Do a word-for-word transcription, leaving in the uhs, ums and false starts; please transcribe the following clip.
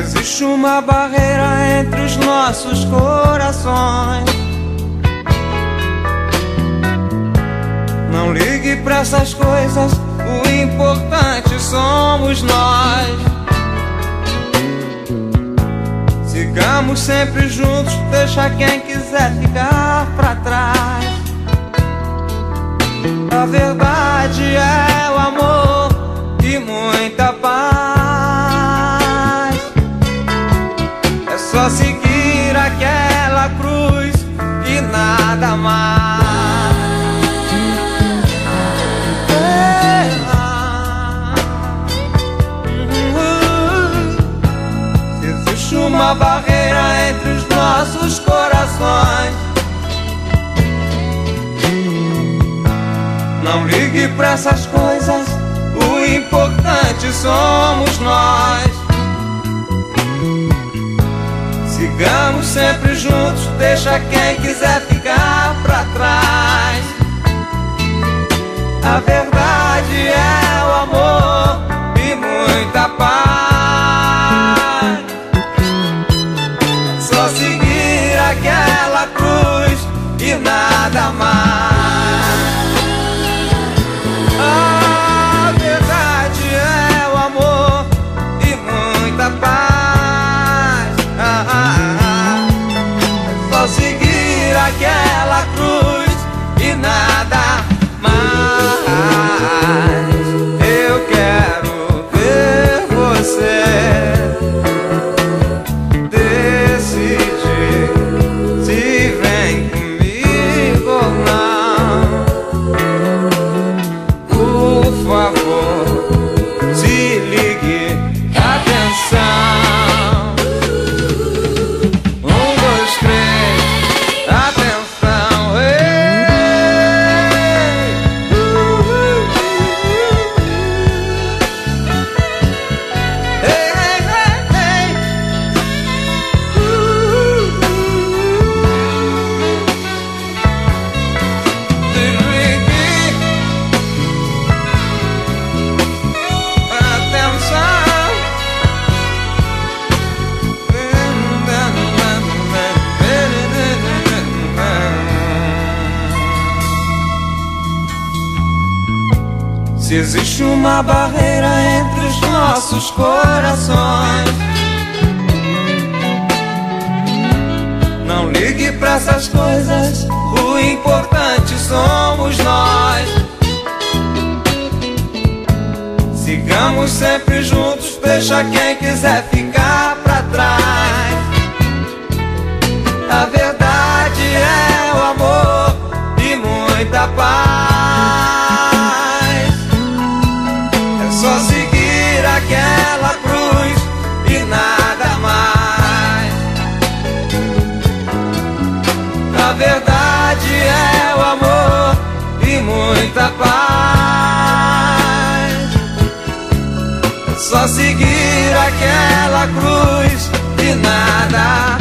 existe uma barreira entre os nossos corações, não ligue pra essas coisas, o importante somos nós. Sigamos sempre juntos, deixa quem quiser ficar pra trás. A verdade é o amor e muita paz. É só seguir aquela cruz e nada mais. Se existe uma barreira entre os nossos corações, não ligue pra essas coisas, o importante somos nós. Sigamos sempre juntos, deixa quem quiser ficar pra trás. A verdade é o amor e muita paz. Só seguir aquela cruz e nada mais. A verdade é o amor e muita paz. Ah, ah, ah. É só seguir aquela cruz e nada mais. Eu quero ver você decidir se vem comigo ou não. Por favor, se ligue, atenção. Um, dois, três, atenção. Ei! Ei, ei, ei, Se ligue. Se existe uma barreira entre os nossos corações, não ligue pra essas coisas, o importante somos nós. Sigamos sempre juntos, deixa quem quiser ficar pra trás. A verdade é o amor e muita paz. É só seguir aquela cruz e nada mais. A verdade é o amor e muita paz. É só seguir aquela cruz e nada